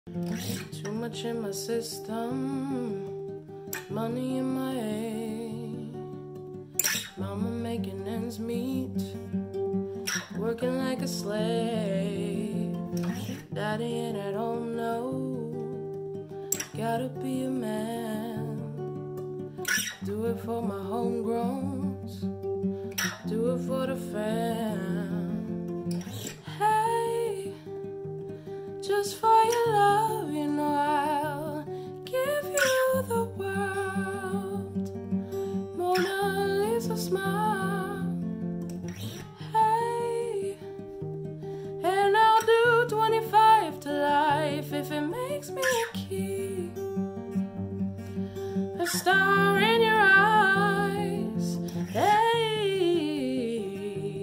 Too much in my system, money in my head. Mama making ends meet, working like a slave. Daddy ain't at home, no. Gotta be a man. Do it for my homegrowns, do it for the fam. Hey, just for your love, you know I'll give you the world. Mona Lisa smile. Hey, and I'll do 25 to life if it makes me a king. A star in your eyes. Hey,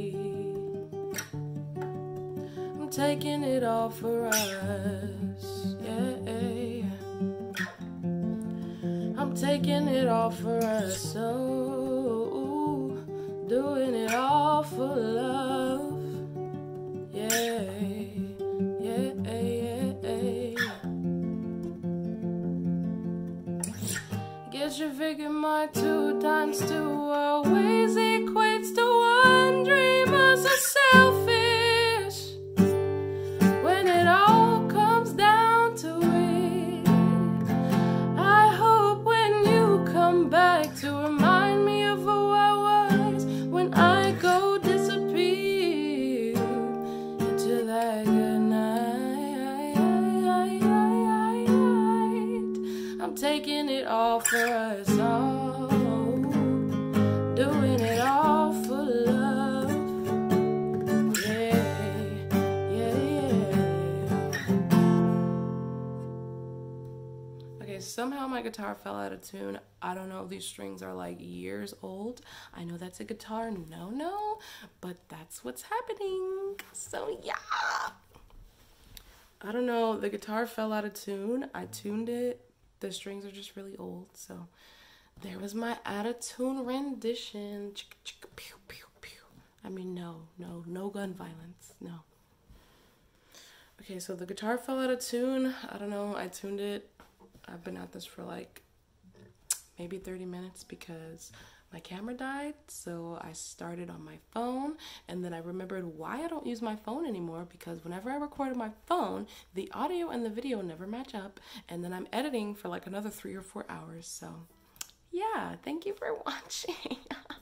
I'm taking it all for us. Yeah, I'm taking it all for us. So doing it all for love. Yeah, yeah, yeah, yeah. Guess you figure my 2 times 2 always equates to 1. Dreamers are selfish when it all comes down to it. I hope when you come back to remind me of who I was when I go disappear into that good night. I'm taking it all for us all, doing it all for love. Yeah, yeah, yeah. Okay, somehow my guitar fell out of tune. I don't know if these strings are like years old. I know that's a guitar no, but that's what's happening. So yeah, I don't know, the guitar fell out of tune. I tuned it. The strings are just really old, so there was my out of tune rendition. Chicka, chicka, pew, pew, pew. I mean, no gun violence, no. Okay, so the guitar fell out of tune. I don't know, I tuned it. I've been at this for like maybe 30 minutes because my camera died, so I started on my phone, and then I remembered why I don't use my phone anymore, because whenever I record on my phone, the audio and the video never match up, and then I'm editing for like another 3 or 4 hours. So yeah, thank you for watching.